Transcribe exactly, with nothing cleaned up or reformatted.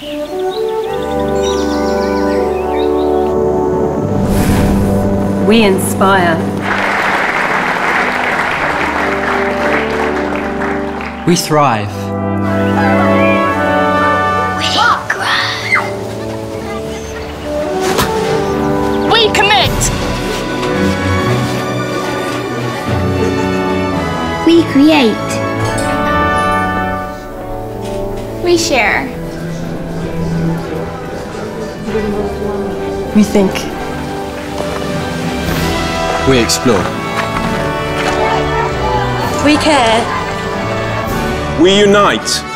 We inspire. We thrive. We grow. We commit. We create. We share. We think. We explore. We care. We unite.